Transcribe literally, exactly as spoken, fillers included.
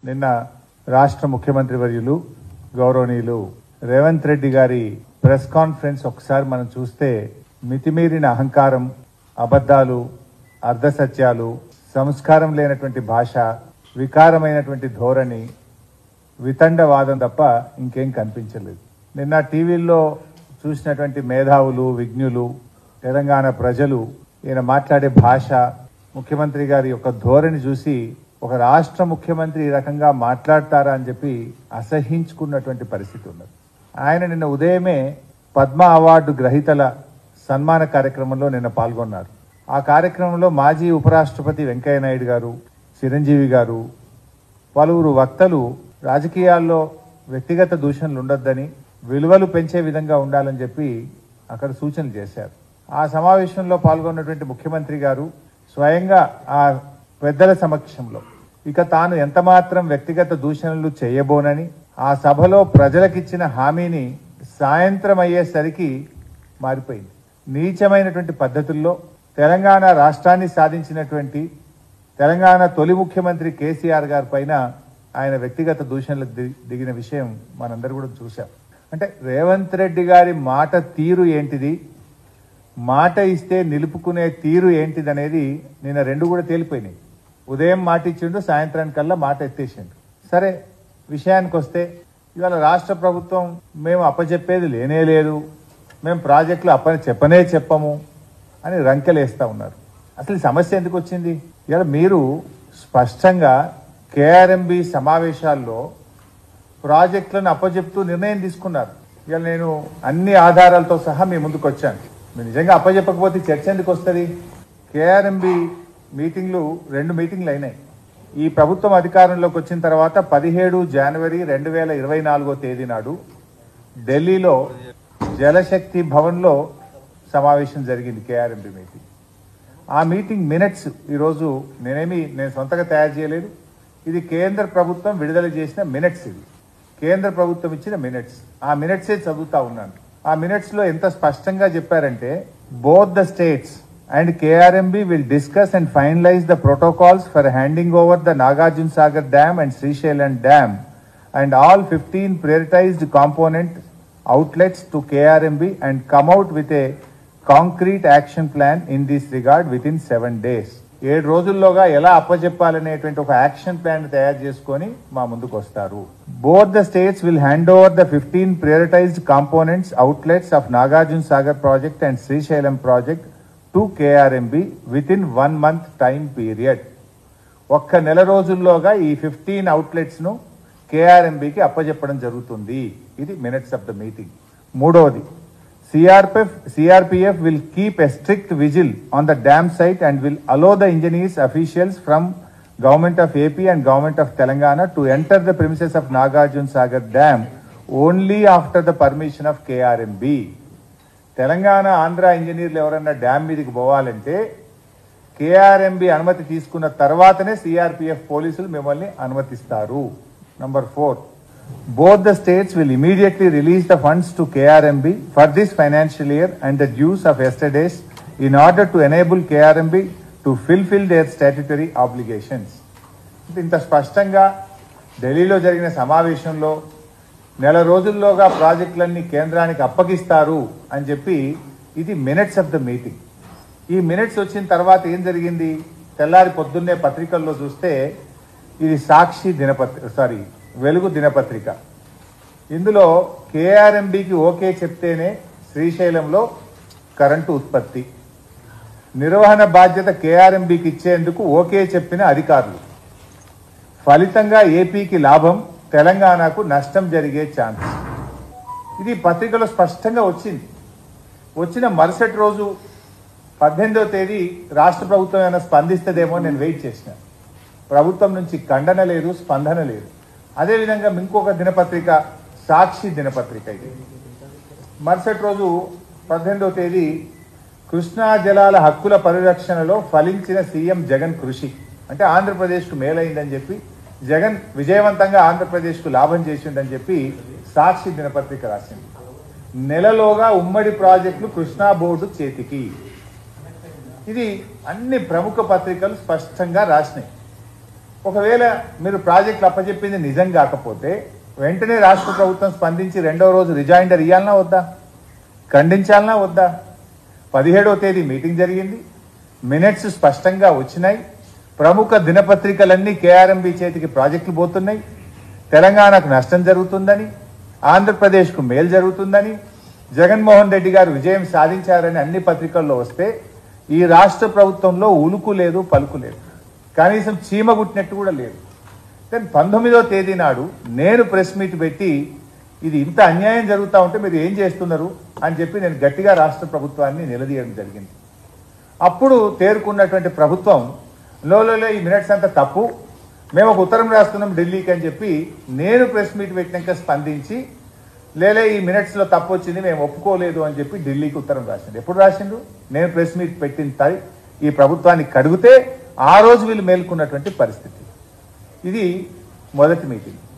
నిన్న రాష్ట్ర ముఖ్యమంత్రి వర్యులు గౌరవనీయులు రేవంత్ రెడ్డి గారి ప్రెస్ కాన్ఫరెన్స్ ఒకసారి మనం చూస్తే మితిమీరిన అహంకారం, అబద్ధాలు, అర్ధసత్యాలు, సంస్కారం లేనటువంటి భాష, వికారమైనటువంటి ధోరణి, వితండవాదం తప్ప ఇంకేం కనిపించలేదు. నిన్న టీవీల్లో చూసినటువంటి మేధావులు, విజ్ఞులు, తెలంగాణ ప్రజలు ఈయన మాట్లాడే భాష, ముఖ్యమంత్రి గారి యొక్క ధోరణి చూసి ఒక రాష్ట్ర ముఖ్యమంత్రి ఈ రకంగా మాట్లాడతారా అని చెప్పి అసహించుకున్నటువంటి పరిస్థితి ఉన్నది. ఆయన నిన్న ఉదయమే పద్మ అవార్డు గ్రహీతల సన్మాన కార్యక్రమంలో నిన్న పాల్గొన్నారు. ఆ కార్యక్రమంలో మాజీ ఉపరాష్ట్రపతి వెంకయ్య నాయుడు గారు, చిరంజీవి గారు, పలువురు వక్తలు రాజకీయాల్లో వ్యక్తిగత దూషణలు ఉండొద్దని, విలువలు పెంచే విధంగా ఉండాలని చెప్పి అక్కడ సూచనలు చేశారు. ఆ సమావేశంలో పాల్గొన్నటువంటి ముఖ్యమంత్రి గారు స్వయంగా ఆ పెద్దల సమక్షంలో ఇక తాను ఎంతమాత్రం వ్యక్తిగత దూషణలు చేయబోనని, ఆ సభలో ప్రజలకిచ్చిన హామీని సాయంత్రం అయ్యేసరికి మారిపోయింది. నీచమైనటువంటి పద్ధతుల్లో తెలంగాణ రాష్ట్రాన్ని సాధించినటువంటి తెలంగాణ తొలి ముఖ్యమంత్రి కేసీఆర్ గారి పైన ఆయన వ్యక్తిగత దూషణలకు దిగిన విషయం మనందరూ కూడా చూశాం. అంటే రేవంత్ రెడ్డి గారి మాట తీరు ఏంటిది, మాట ఇస్తే నిలుపుకునే తీరు ఏంటిది అనేది నిన్న రెండు కూడా తేలిపోయినాయి. ఉదయం మాట ఇచ్చిండు, సాయంత్రానికల్లా మాట ఎత్తేసిండు. సరే, విషయానికి వస్తే ఇవాళ రాష్ట్ర ప్రభుత్వం మేము అప్పచెప్పేది లేనే లేదు, మేము ప్రాజెక్టులు అప్ప చెప్పనే చెప్పము అని రంకెలేస్తా ఉన్నారు. అసలు ఈ సమస్య ఎందుకు వచ్చింది? ఇవాళ మీరు స్పష్టంగా కేఆర్ఎంబి సమావేశాల్లో ప్రాజెక్టులను అప్పచెప్తూ నిర్ణయం తీసుకున్నారు. ఇవాళ నేను అన్ని ఆధారాలతో సహా మీ ముందుకు వచ్చాను. మీరు నిజంగా అప్పచెప్పకపోతే చర్చ ఎందుకు వస్తుంది? కేఆర్ఎంబి మీటింగ్లు రెండు మీటింగ్లు అయినాయి. ఈ ప్రభుత్వం అధికారంలోకి వచ్చిన తర్వాత పదిహేడు జనవరి రెండు వేల ఇరవై నాలుగో తేదీ నాడు ఢిల్లీలో జలశక్తి భవన్లో సమావేశం జరిగింది కేఆర్ఎంబి మీటింగ్. ఆ మీటింగ్ మినిట్స్ ఈరోజు నేనేమి నేను సొంతగా తయారు చేయలేదు, ఇది కేంద్ర ప్రభుత్వం విడుదల చేసిన మినిట్స్. ఇది కేంద్ర ప్రభుత్వం ఇచ్చిన మినిట్స్. ఆ మినిట్సే చదువుతా ఉన్నాను. ఆ మినిట్స్ లో ఎంత స్పష్టంగా చెప్పారంటే, both the states and K R M B will discuss and finalize the protocols for handing over the Nagarjuna Sagar Dam and Srisailam Dam and all fifteen prioritized component outlets to K R M B and come out with a concrete action plan in this regard within seven days. ఏడు రోజుల్లోగా ఎలా అప్పచెప్పాలనేటువంటి ఒక action plan తయారు చేసుకొని మా ముందుకు వస్తారు. Both the states will hand over the fifteen prioritised components outlets of Nagarjuna Sagar project and Srisailam project to KRMB within one month time period. ఒక్క నెల రోజుల్లోగా ఈ ఫిఫ్టీన్ అవుట్లెట్స్ ను కేఆర్ఎంబికి అప్పచెప్పడం జరుగుతుంది. ఇది మినిట్స్ ఆఫ్ ద మీటింగ్. మూడవది, C R P F, C R P F will keep a strict vigil on the dam site and will allow the engineers officials from Government of A P and Government of Telangana to enter the premises of Nagarjuna Sagar Dam only after the permission of K R M B. Telangana Andhra ఇంజనీర్లు ఎవరన్నా dam మీదకి పోవాలంటే KRMB అనుమతి తీసుకున్న తర్వాతనే CRPF పోలీసులు మిమ్మల్ని అనుమతిస్తారు. Number four, both the states will immediately release the funds to K R M B for this financial year and the dues of yesterday's in order to enable K R M B to fulfill their statutory obligations. ఇంత స్పష్టంగా ఢిల్లీలో జరిగిన సమావేశంలో నెల రోజుల్లోగా ప్రాజెక్టులన్నీ కేంద్రానికి అప్పగిస్తారు అని చెప్పి ఇది మినిట్స్ ఆఫ్ ద మీటింగ్. ఈ మినిట్స్ వచ్చిన తర్వాత ఏం జరిగింది? తెల్లారి పొద్దున్నే పత్రికల్లో చూస్తే ఇది సాక్షి దినపత్రిక సారీ వెలుగు దినపత్రిక. ఇందులో కేఆర్ఎంబికి ఓకే చెప్తేనే శ్రీశైలంలో కరెంటు ఉత్పత్తి, నిర్వహణ బాధ్యత కేఆర్ఎంబికి ఇచ్చేందుకు ఓకే చెప్పిన అధికారులు, ఫలితంగా ఏపీకి లాభం, తెలంగాణకు నష్టం జరిగే ఛాన్స్. ఇది పత్రికలో స్పష్టంగా వచ్చింది. వచ్చిన మరుసటి రోజు పద్దెనిమిదవ తేదీ రాష్ట్ర ప్రభుత్వం ఏమైనా స్పందిస్తుందేమో నేను వెయిట్ చేసిన. ప్రభుత్వం నుంచి ఖండన లేదు, స్పందన లేదు. అదేవిధంగా ఇంకొక దినపత్రిక సాక్షి దినపత్రిక, ఇది మరుసటి రోజు పద్దెనిమిదవ తేదీ కృష్ణా జలాల హక్కుల పరిరక్షణలో ఫలించిన సీఎం జగన్ కృషి, అంటే ఆంధ్రప్రదేశ్కు మేలైందని చెప్పి, జగన్ విజయవంతంగా ఆంధ్రప్రదేశ్కు లాభం చేసిందని చెప్పి సాక్షి దినపత్రిక రాసింది. నెలలోగా ఉమ్మడి ప్రాజెక్టులు కృష్ణా బోర్డు చేతికి. ఇది అన్ని ప్రముఖ పత్రికలు స్పష్టంగా రాసినాయి. ఒకవేళ మీరు ప్రాజెక్టులు అప్పచెప్పింది నిజం కాకపోతే వెంటనే రాష్ట్ర ప్రభుత్వం స్పందించి రెండో రోజు రిజైండర్ ఇవ్వాలన్నా వద్దా, ఖండించాలన్నా వద్దా? పదిహేడవ తేదీ మీటింగ్ జరిగింది, మినిట్స్ స్పష్టంగా వచ్చినాయి. ప్రముఖ దినపత్రికలన్నీ కేఆర్ఎంబి చేతికి ప్రాజెక్టులు పోతున్నాయి. తెలంగాణకు నష్టం జరుగుతుందని, ఆంధ్రప్రదేశ్కు మేలు జరుగుతుందని, జగన్మోహన్ రెడ్డి గారు విజయం సాధించారని అన్ని పత్రికల్లో వస్తే ఈ రాష్ట్ర ప్రభుత్వంలో ఉలుకు లేదు, పలుకు లేదు, కనీసం చీమ గుట్టినట్టు కూడా లేదు. కానీ పంతొమ్మిదో తేదీ నాడు నేను ప్రెస్ మీట్ పెట్టి ఇది ఇంత అన్యాయం జరుగుతూ ఉంటే మీరు ఏం చేస్తున్నారు అని చెప్పి నేను గట్టిగా రాష్ట్ర ప్రభుత్వాన్ని నిలదీయడం జరిగింది. అప్పుడు తేరుకున్నటువంటి ప్రభుత్వం లోలో ఈ మినిట్స్ అంతా తప్పు, మేము ఒక ఉత్తరం రాస్తున్నాం ఢిల్లీకి అని చెప్పి నేను ప్రెస్ మీట్ పెట్టినాక స్పందించి లేలే ఈ మినిట్స్ లో తప్పు వచ్చింది మేము ఒప్పుకోలేదు అని చెప్పి ఢిల్లీకి ఉత్తరం రాసిండు. ఎప్పుడు రాసిండు? నేను ప్రెస్ మీట్ పెట్టిన తాయి ఈ ప్రభుత్వాన్ని కడిగితే ఆ రోజు వీళ్ళు మేల్కొన్నటువంటి పరిస్థితి. ఇది మొదటి మీటింగ్.